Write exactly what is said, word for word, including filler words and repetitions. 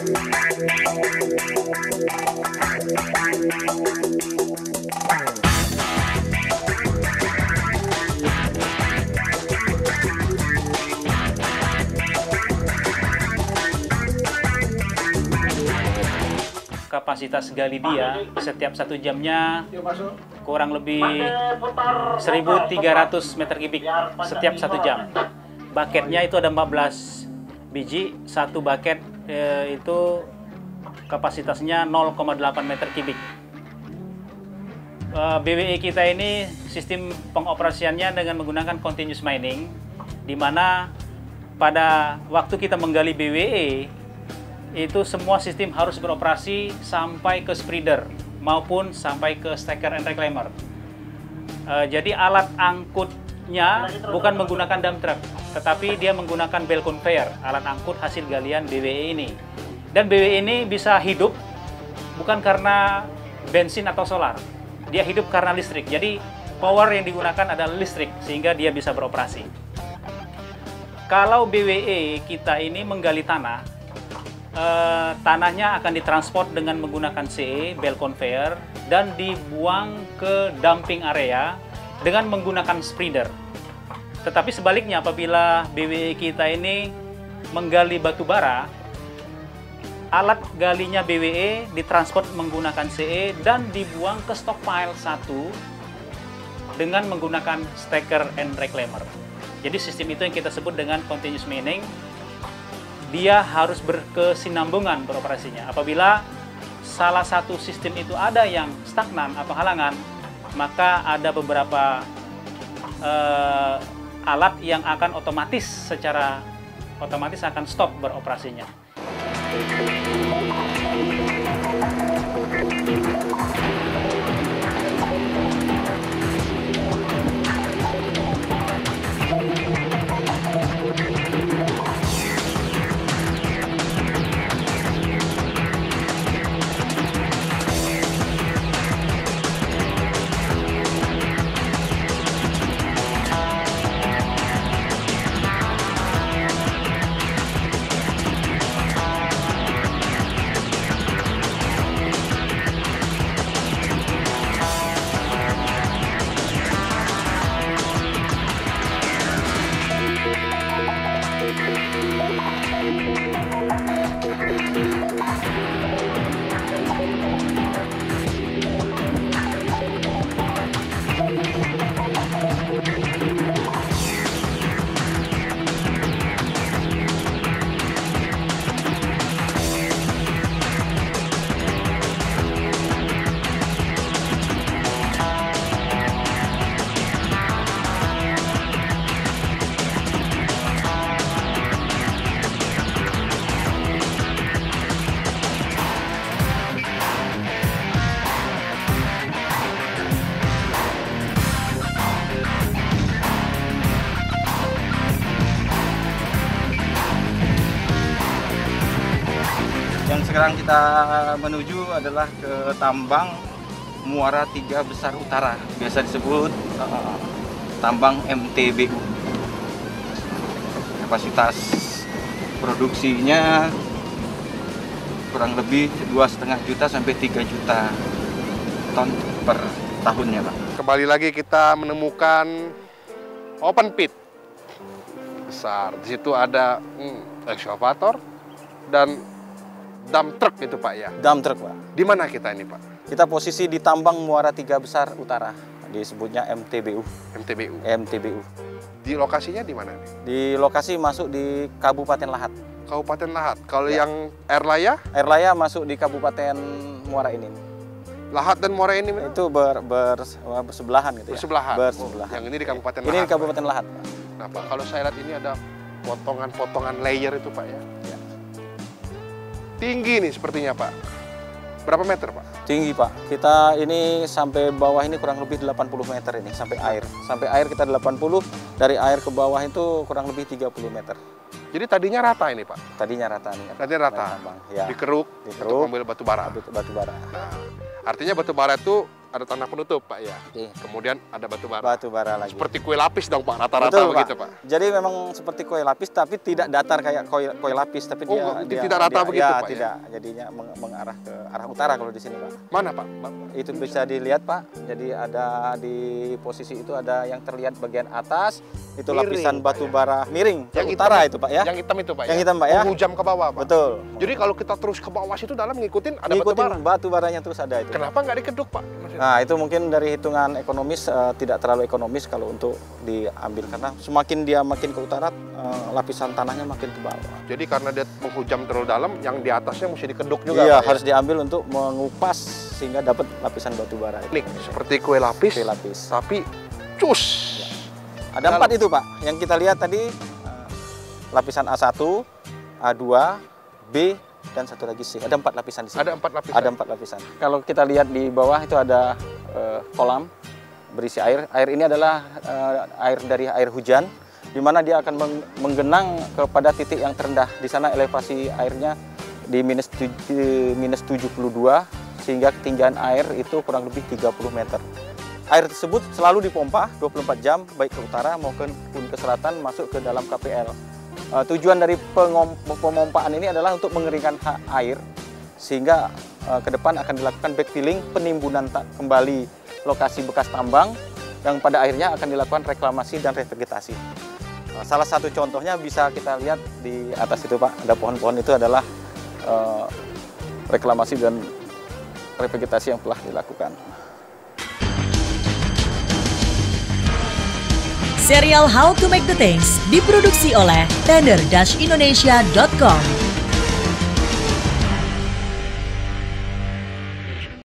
Kapasitas gali dia setiap satu jamnya kurang lebih seribu tiga ratus meter kubik setiap satu jam. Bucketnya itu ada empat belas biji, satu bucket eh, itu kapasitasnya nol koma delapan meter kubik. Eh, B W E kita ini sistem pengoperasiannya dengan menggunakan continuous mining, di mana pada waktu kita menggali B W E itu semua sistem harus beroperasi sampai ke spreader maupun sampai ke stacker and reclaimer. Uh, jadi alat angkutnya bukan menggunakan dump truck, tetapi dia menggunakan bell conveyor, alat angkut hasil galian B W E ini. Dan B W E ini bisa hidup bukan karena bensin atau solar, dia hidup karena listrik. Jadi power yang digunakan adalah listrik sehingga dia bisa beroperasi. Kalau B W E kita ini menggali tanah, Uh, tanahnya akan ditransport dengan menggunakan C E, bell conveyor, dan dibuang ke dumping area dengan menggunakan spreader. Tetapi sebaliknya, apabila B W E kita ini menggali batu bara, alat galinya B W E ditransport menggunakan C E dan dibuang ke stockpile satu dengan menggunakan stacker and reclaimer. Jadi sistem itu yang kita sebut dengan continuous mining. Dia harus berkesinambungan beroperasinya. Apabila salah satu sistem itu ada yang stagnan atau halangan, maka ada beberapa uh, alat yang akan otomatis secara otomatis akan stop beroperasinya. Sekarang kita menuju adalah ke tambang Muara Tiga Besar Utara, biasa disebut uh, tambang M T B U. Kapasitas produksinya kurang lebih dua setengah juta sampai tiga juta ton per tahunnya, Pak. Kembali lagi kita menemukan open pit besar. Di situ ada hmm, ekskavator dan dump truck itu, Pak, ya? Dump truck, Pak. Di mana kita ini, Pak? Kita posisi di tambang Muara Tiga Besar Utara, disebutnya M T B U. M T B U. M T B U. Di lokasinya di mana nih? Di lokasi masuk di Kabupaten Lahat. Kabupaten Lahat. Kalau ya. yang Airlaya? Airlaya masuk di Kabupaten Muara ini. Lahat dan Muara ini mana? Itu ber, ber, bersebelahan gitu ya. Bersebelahan. Bersebelahan. Oh, yang ini di Kabupaten ini Lahat. Ini di Kabupaten Lahat, Pak. Nah, Pak, kalau saya lihat ini ada potongan-potongan layer itu, Pak, ya? Ya. Tinggi nih sepertinya, Pak. Berapa meter, Pak? Tinggi, Pak. Kita ini sampai bawah ini kurang lebih delapan puluh meter ini, sampai air. Sampai air kita delapan puluh, dari air ke bawah itu kurang lebih tiga puluh meter. Jadi tadinya rata ini, Pak? Tadinya rata nih. Tadinya rata? Ya. Dikeruk, Dikeruk untuk mengambil batu bara? Batu, batu bara. Nah, artinya batu bara itu ada tanah penutup Pak ya. Oke. Kemudian ada batu bara. Batu bara lagi. Seperti kue lapis dong Pak, rata-rata Betul, begitu Pak. Jadi memang seperti kue lapis, tapi tidak datar kayak kue, kue lapis, tapi Oh, dia, tidak rata dia, begitu, ya, Pak, ya? tidak. Jadinya meng, mengarah ke arah utara kalau di sini Pak. Mana Pak? Itu bisa dilihat Pak. Jadi ada di posisi itu ada yang terlihat bagian atas, itu Miring, lapisan Pak, batu ya? bara miring ke Yang utara hitam, itu Pak ya. Yang hitam itu Pak Yang ya? hitam, Pak, ya? Menghujam ke bawah Pak. Betul. Jadi kalau kita terus ke bawah situ dalam ngikutin ada batu Ngikutin bara. batu baranya terus ada itu. Kenapa nggak dikeduk Pak? Maksudnya? Nah itu mungkin dari hitungan ekonomis uh, tidak terlalu ekonomis kalau untuk diambil karena semakin dia makin ke utara uh, lapisan tanahnya makin ke bawah. Jadi karena dia menghujam terlalu dalam, yang di atasnya mesti dikeduk juga Iya Pak, ya? harus diambil untuk mengupas sehingga dapat lapisan batu bara. Klik, seperti kue lapis, Kue lapis. tapi cus. Ada empat itu Pak yang kita lihat tadi uh, lapisan A satu, A dua, B dan satu lagi C. Ada empat lapisan di sini. Ada empat lapisan. Ada empat lapisan. Kalau kita lihat di bawah itu ada uh, kolam berisi air. Air ini adalah uh, air dari air hujan, di mana dia akan meng menggenang kepada titik yang terendah. Di sana elevasi airnya di minus, minus tujuh puluh dua, sehingga ketinggian air itu kurang lebih tiga puluh meter. Air tersebut selalu dipompa dua puluh empat jam, baik ke utara maupun ke selatan, masuk ke dalam K P L. Uh, tujuan dari pemompaan ini adalah untuk mengeringkan air, sehingga uh, ke depan akan dilakukan backfilling, penimbunan kembali lokasi bekas tambang, yang pada akhirnya akan dilakukan reklamasi dan revegetasi. Uh, salah satu contohnya bisa kita lihat di atas itu Pak, ada pohon-pohon itu adalah uh, reklamasi dan revegetasi yang telah dilakukan. Serial How to Make the Things diproduksi oleh tender dash indonesia dot com.